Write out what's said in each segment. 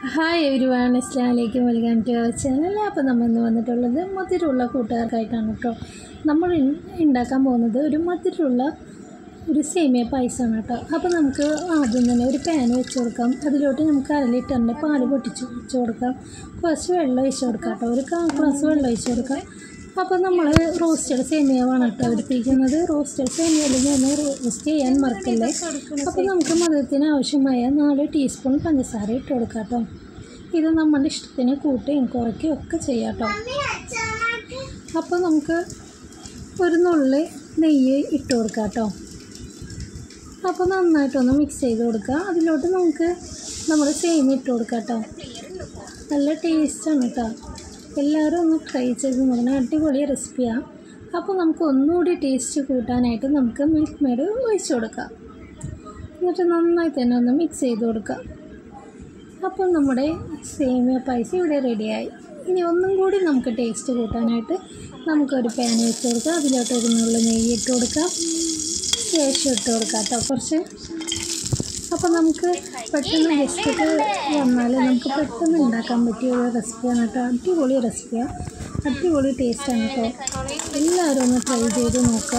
Hi everyone, അസ്സലാമു welcome to our channel. അപ്പോൾ നമ്മൾ ഇന്ന് വന്നിട്ടുള്ളത് മധുരമുള്ള കൂട്ടുകാർക്കായിട്ടാണ് കേട്ടോ. നമ്മൾ ഉണ്ടാക്കാൻ പോകുന്നത് ഒരു മധുരമുള്ള ഒരു സേമിയ പായസമാണ് കേട്ടോ. അപ്പോൾ നമുക്ക് ആദ്യം തന്നെ ഒരു പാൻ വെച്ച് കൊടുക്കാം. അതിലോട്ട് നമുക്ക് 1/2 ലിറ്ററിൻ്റെ പാല് പൊട്ടിച്ച് വെച്ച് കൊടുക്കാം. കുറച്ച് വെള്ളം ഒഴിച്ച് കൊടുക്കാം കേട്ടോ. ഒരു 1/4 ഗ്ലാസ് വെള്ളം ഒഴിച്ച് കൊടുക്കാം. അപ്പോൾ നമ്മൾ റോസ്റ്റഡ് സേമിയയാണ് കേട്ടോ എടുത്തിരിക്കുന്നത്. റോസ്റ്റഡ് സേമിയയിൽ ഞാൻ റോസ്റ്റ് ചെയ്യാൻ മറക്കല്ലേ. അപ്പോൾ നമുക്ക് മധുരത്തിന് ആവശ്യമായ 4 ടീസ്പൂൺ പഞ്ചസാര ഇട്ട് കൊടുക്കാം കേട്ടോ. ഇത് നമ്മുടെ ഇഷ്ടത്തിന് കൂട്ടുകയും കുറയ്ക്കുകയും ഒക്കെ ചെയ്യാം കേട്ടോ. അപ്പോൾ നമുക്ക് ഒരു നുള്ളി നെയ്യ് ഇട്ട് കൊടുക്കാം കേട്ടോ. അപ്പോൾ നന്നായിട്ടൊന്ന് മിക്സ് ചെയ്ത് കൊടുക്കുക. അതിലോട്ട് നമുക്ക് നമ്മുടെ സേമിയ ഇട്ട് കൊടുക്കാം കേട്ടോ. നല്ല ടേസ്റ്റാണ് കേട്ടോ. എല്ലാവരും ഒന്ന് ട്രൈ ചെയ്ത് നോക്കണം. അടിപൊളി റെസിപ്പിയാണ്. അപ്പോൾ നമുക്ക് ഒന്നുകൂടി ടേസ്റ്റ് കൂട്ടാനായിട്ട് നമുക്ക് മിൽക്ക് മെയ്ഡ് ഒഴിച്ച് കൊടുക്കാം. എന്നിട്ട് നന്നായി തന്നെ ഒന്ന് മിക്സ് ചെയ്ത് കൊടുക്കാം. അപ്പോൾ നമ്മുടെ സേമിയ പായസം ഇവിടെ റെഡിയായി. ഇനി ഒന്നും കൂടി നമുക്ക് ടേസ്റ്റ് കൂട്ടാനായിട്ട് നമുക്കൊരു പാൻ വെച്ച് കൊടുക്കാം. അതിലോട്ട് ഒരു നുള്ളി നെയ്യ് ഇട്ട് കൊടുക്കാം. ശേഷം ഇട്ട് കൊടുക്കാം കേട്ടോ കുറച്ച്. അപ്പോൾ നമുക്ക് പെട്ടെന്ന് ഗസ്റ്റൊക്കെ വന്നാൽ നമുക്ക് പെട്ടെന്ന് ഉണ്ടാക്കാൻ പറ്റിയ ഒരു റെസിപ്പിയാണ് കേട്ടോ. അടിപൊളി റെസിപ്പിയാണ്, അടിപൊളി ടേസ്റ്റാണ് കേട്ടോ. എല്ലാവരും ഒന്ന് ട്രൈ ചെയ്ത് നോക്കുക.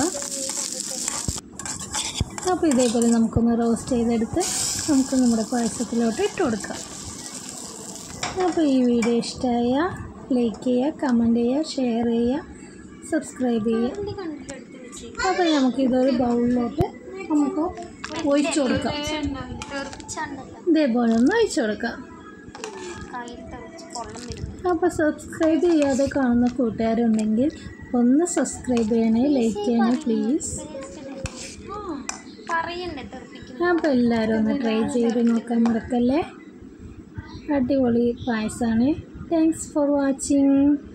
അപ്പോൾ ഇതേപോലെ നമുക്കൊന്ന് റോസ്റ്റ് ചെയ്തെടുത്ത് നമുക്ക് നമ്മുടെ പായസത്തിലോട്ട് ഇട്ട് കൊടുക്കാം. അപ്പോൾ ഈ വീഡിയോ ഇഷ്ടമായ ലൈക്ക് ചെയ്യുക, കമൻറ്റ് ചെയ്യുക, ഷെയർ ചെയ്യുക, സബ്സ്ക്രൈബ് ചെയ്യുക. അപ്പോൾ നമുക്കിതൊരു ബൗളിലോട്ട് നമുക്ക് ഒഴിച്ചു കൊടുക്കാം. ഇതേപോലെ ഒന്ന് ഒഴിച്ചു കൊടുക്കാം. അപ്പോൾ സബ്സ്ക്രൈബ് ചെയ്യാതെ കാണുന്ന കൂട്ടുകാരുണ്ടെങ്കിൽ ഒന്ന് സബ്സ്ക്രൈബ് ചെയ്യണേ, ലൈക്ക് ചെയ്യണേ പ്ലീസ്. അപ്പോൾ എല്ലാവരും ഒന്ന് ട്രൈ ചെയ്ത് നോക്കാൻ മറക്കല്ലേ. അടിപൊളി പായസമാണ്. Thanks for watching.